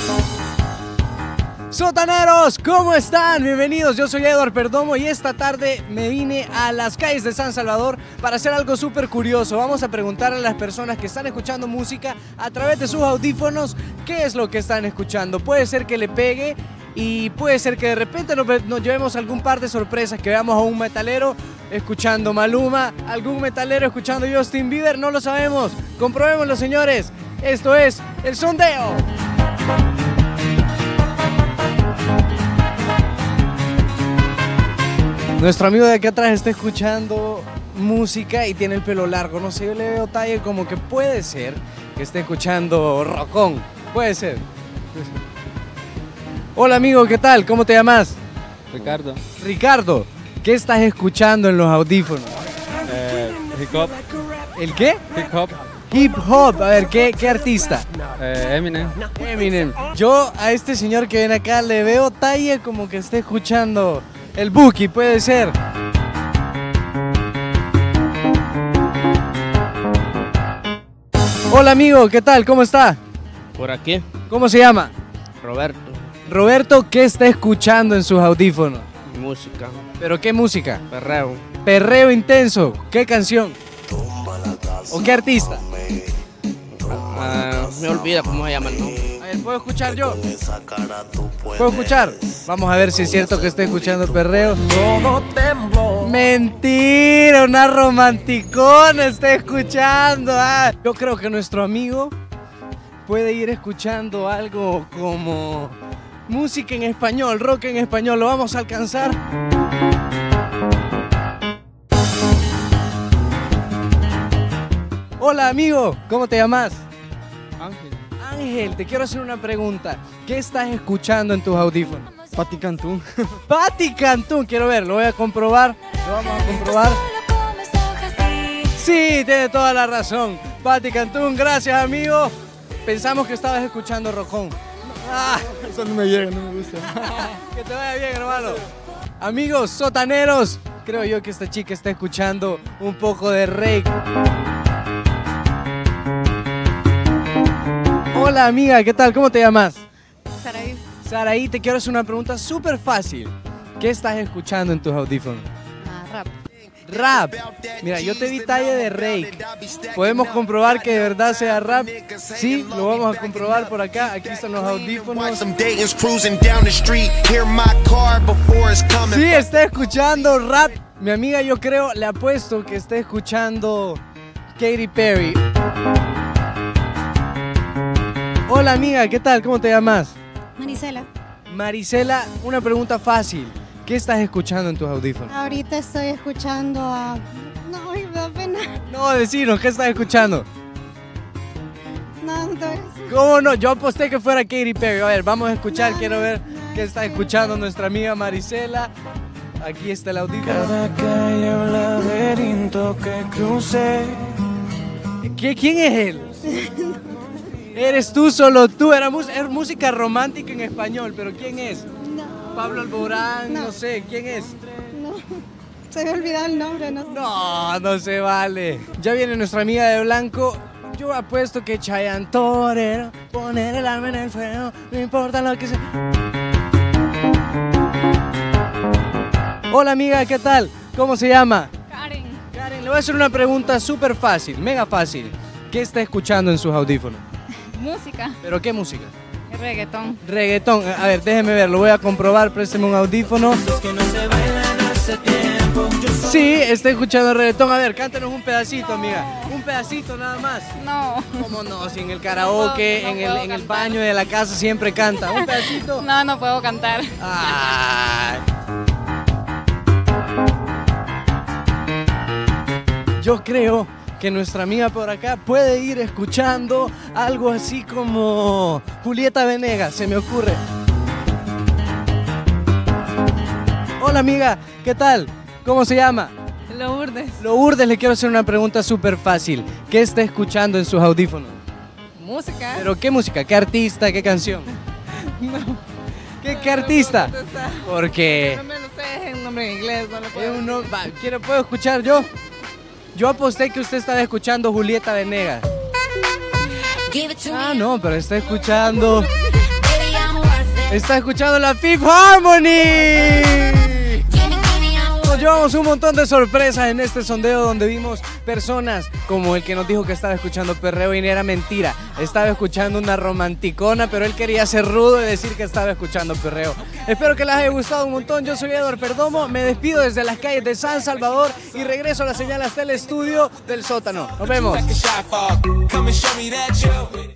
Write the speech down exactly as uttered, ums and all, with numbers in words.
Sotaneros, ¿cómo están? Bienvenidos, yo soy Edward Perdomo y esta tarde me vine a las calles de San Salvador para hacer algo súper curioso. Vamos a preguntarle a las personas que están escuchando música a través de sus audífonos qué es lo que están escuchando. Puede ser que le pegue y puede ser que de repente nos, nos llevemos algún par de sorpresas, que veamos a un metalero escuchando Maluma, algún metalero escuchando Justin Bieber, no lo sabemos. Comprobémoslo, señores. Esto es el sondeo. Nuestro amigo de aquí atrás está escuchando música y tiene el pelo largo. No sé, yo le veo talle como que puede ser que esté escuchando rockón. Puede ser. Hola amigo, ¿qué tal? ¿Cómo te llamas? Ricardo. Ricardo, ¿qué estás escuchando en los audífonos? Eh, hip hop. ¿El qué? Hip hop. Hip hop. A ver, ¿qué, qué artista? Eh, Eminem. Eminem. Yo a este señor que viene acá le veo talle como que está escuchando el Buki, puede ser. Hola amigo, ¿qué tal? ¿Cómo está? Por aquí. ¿Cómo se llama? Roberto. Roberto, ¿qué está escuchando en sus audífonos? Música. ¿Pero qué música? Perreo. Perreo intenso. ¿Qué canción? ¿O qué artista? Uh, me olvida cómo se llama, ¿no? A ver, ¿puedo escuchar yo? ¿Puedo escuchar? Vamos a ver si es cierto que estoy escuchando perreo. Mentira, una romanticona está escuchando. Ah, yo creo que nuestro amigo puede ir escuchando algo como música en español, rock en español. ¿Lo vamos a alcanzar? Hola amigo, ¿cómo te llamas? Ángel. Ángel, te quiero hacer una pregunta. ¿Qué estás escuchando en tus audífonos? Pati Cantú. Pati Cantú, quiero ver, lo voy a comprobar. Lo vamos a comprobar. Sí, tiene toda la razón. Pati Cantú, gracias amigo. Pensamos que estabas escuchando rockón. Ah, Eso no me llega, no me gusta. que te vaya bien, hermano. Amigos sotaneros, creo yo que esta chica está escuchando un poco de reggae. Hola amiga, ¿qué tal? ¿Cómo te llamas? Saraí. Saraí, te quiero hacer una pregunta súper fácil. ¿Qué estás escuchando en tus audífonos? Ah, rap. Rap. Mira, yo te vi talle de Rake. ¿Podemos comprobar que de verdad sea rap? Sí, lo vamos a comprobar por acá. Aquí están los audífonos. Sí, está escuchando rap. Mi amiga, yo creo, le apuesto que está escuchando Katy Perry. Hola amiga, ¿qué tal? ¿Cómo te llamas? Marisela. Marisela, una pregunta fácil. ¿Qué estás escuchando en tus audífonos? Ahorita estoy escuchando a... No, ay, me da pena. No, decinos, ¿qué estás escuchando? No, no te voy a decir. ¿Cómo no? Yo aposté que fuera Katy Perry. A ver, vamos a escuchar, quiero ver qué está escuchando nuestra amiga Marisela. Aquí está el audífono. Cada calle un laberinto que crucé. ¿Qué, ¿Quién es él? Eres tú, solo tú. Era, era música romántica en español, pero ¿quién es? No. Pablo Alborán, no. No. sé, ¿quién es? No. Se me olvidó el nombre, no sé. No, no se vale. Ya viene nuestra amiga de blanco. Yo apuesto que Chayanne Torero, poner el alma en el fuego, no importa lo que sea. Hola amiga, ¿qué tal? ¿Cómo se llama? Karen. Karen, le voy a hacer una pregunta súper fácil, mega fácil. ¿Qué está escuchando en sus audífonos? Música. ¿Pero qué música? Reggaetón. Reggaetón. A ver, déjeme ver, lo voy a comprobar, présteme un audífono. Que no se bailan hace tiempo. Yo soy Sí, está escuchando reggaetón. A ver, cántanos un pedacito, amiga. Un pedacito nada más. No. ¿Cómo no? Si en el karaoke, No, no en, el, puedo en el cantar. baño de la casa siempre canta. Un pedacito. No, no puedo cantar. Ay. Yo creo que nuestra amiga por acá puede ir escuchando algo así como Julieta Venegas, se me ocurre. Hola amiga, ¿qué tal? ¿Cómo se llama? Lourdes. Lourdes, le quiero hacer una pregunta súper fácil. ¿Qué está escuchando en sus audífonos? Música. ¿Pero qué música? ¿Qué artista? ¿Qué canción? No. ¿Qué, qué artista? No, no, no, no, no. Porque... No me lo sé, es un nombre en inglés, no lo es puedo un no- va, ¿quiero, ¿Puedo escuchar yo? Yo aposté que usted estaba escuchando Julieta Venegas. Ah, no, pero está escuchando... Está escuchando la Fifth Harmony. Nos llevamos un montón de sorpresas en este sondeo donde vimos personas como el que nos dijo que estaba escuchando perreo y era mentira. Estaba escuchando una romanticona, pero él quería ser rudo y decir que estaba escuchando perreo. Espero que les haya gustado un montón. Yo soy Edward Perdomo, me despido desde las calles de San Salvador y regreso a la señal hasta el estudio del sótano. Nos vemos.